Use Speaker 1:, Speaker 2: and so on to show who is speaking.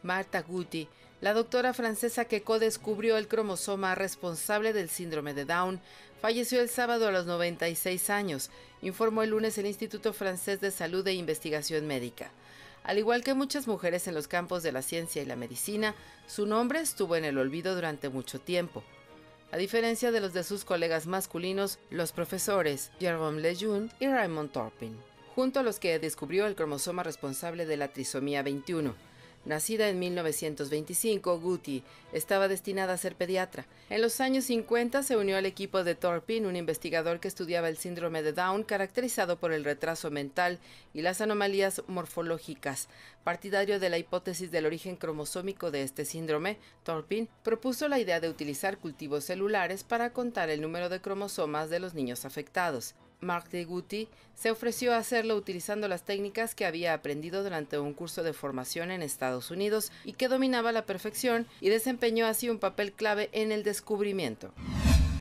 Speaker 1: Martha Gutti, la doctora francesa que codescubrió el cromosoma responsable del síndrome de Down, falleció el sábado a los 96 años, informó el lunes el Instituto Francés de Salud e Investigación Médica. Al igual que muchas mujeres en los campos de la ciencia y la medicina, su nombre estuvo en el olvido durante mucho tiempo. A diferencia de los de sus colegas masculinos, los profesores Jérôme Lejeune y Raymond Turpin, junto a los que descubrió el cromosoma responsable de la trisomía 21. Nacida en 1925, Gutti estaba destinada a ser pediatra. En los años 50 se unió al equipo de Turpin, un investigador que estudiaba el síndrome de Down, caracterizado por el retraso mental y las anomalías morfológicas. Partidario de la hipótesis del origen cromosómico de este síndrome, Turpin propuso la idea de utilizar cultivos celulares para contar el número de cromosomas de los niños afectados. Martha Gutti se ofreció a hacerlo utilizando las técnicas que había aprendido durante un curso de formación en Estados Unidos y que dominaba a la perfección, y desempeñó así un papel clave en el descubrimiento.